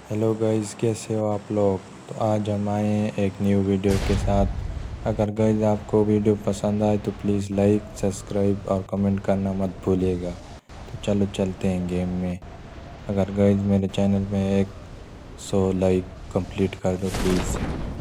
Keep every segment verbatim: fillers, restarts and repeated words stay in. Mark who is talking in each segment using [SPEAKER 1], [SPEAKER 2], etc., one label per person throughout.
[SPEAKER 1] Hello guys, कैसे हो आप लोग। तो आज हम आए हैं एक न्यू वीडियो के साथ। अगर गाइस आपको वीडियो पसंद आए तो प्लीज़ लाइक, सब्सक्राइब और कमेंट करना मत भूलिएगा। तो चलो चलते हैं गेम में। अगर गाइस मेरे चैनल में एक सौ लाइक कंप्लीट कर दो please.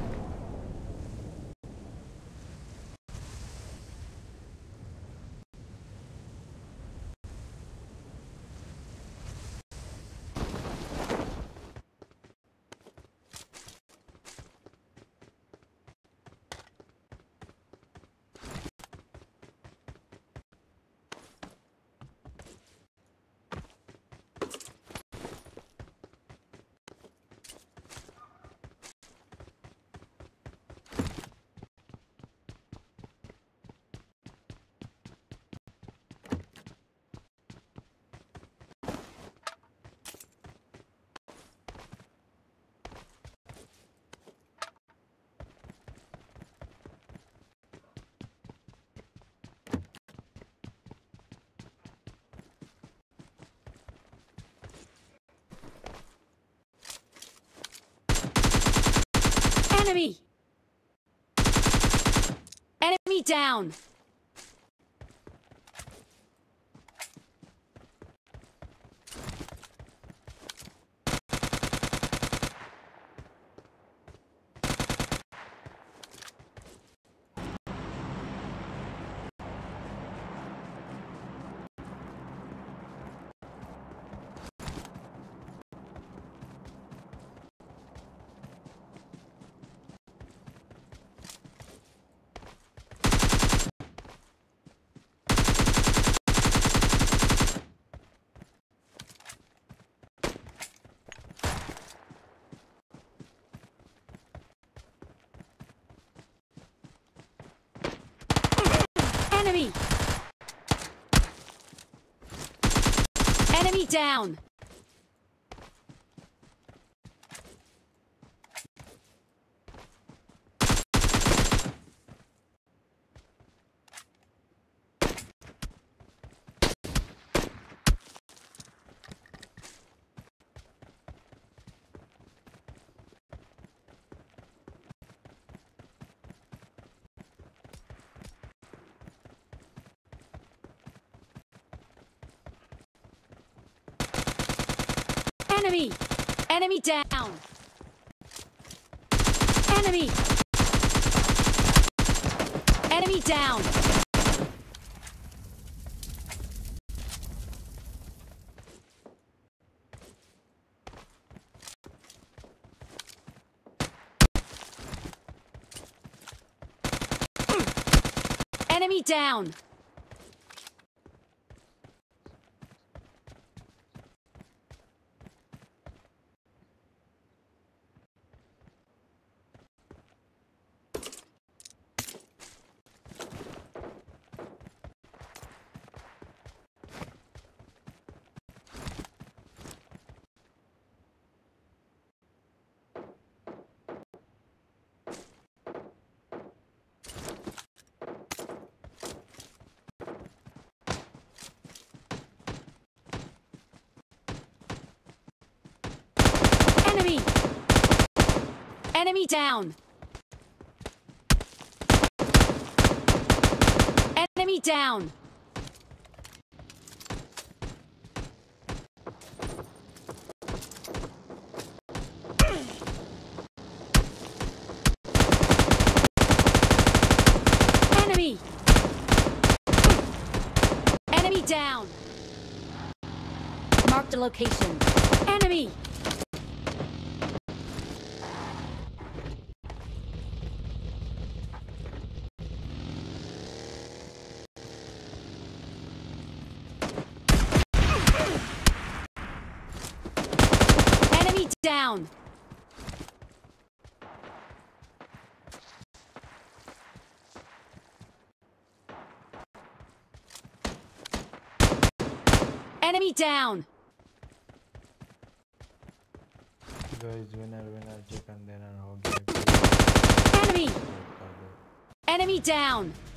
[SPEAKER 2] Enemy! Enemy down! Enemy! Enemy down! Enemy! Enemy down! Enemy! Enemy down! Enemy down! Enemy! Enemy down! Enemy down! Enemy! Enemy down! Mark the location. Enemy! Enemy down! Enemy down!
[SPEAKER 1] Guys winner winner chicken dinner हो गया।
[SPEAKER 2] Enemy! Enemy down!